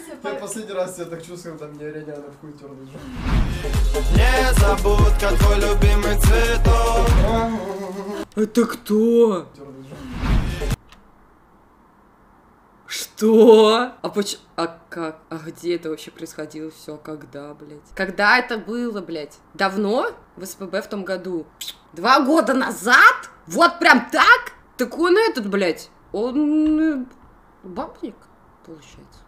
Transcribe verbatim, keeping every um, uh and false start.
Я последний раз себя так чувствую, когда меня Реняна в хуй терли. Незабудка, твой любимый цветок. Это кто? Что? А поч... А как? А где это вообще происходило все? Когда, блядь? Когда это было, блядь? Давно? В СПБ в том году? Два года назад? Вот прям так? Так он этот, блядь, он... бабник, получается.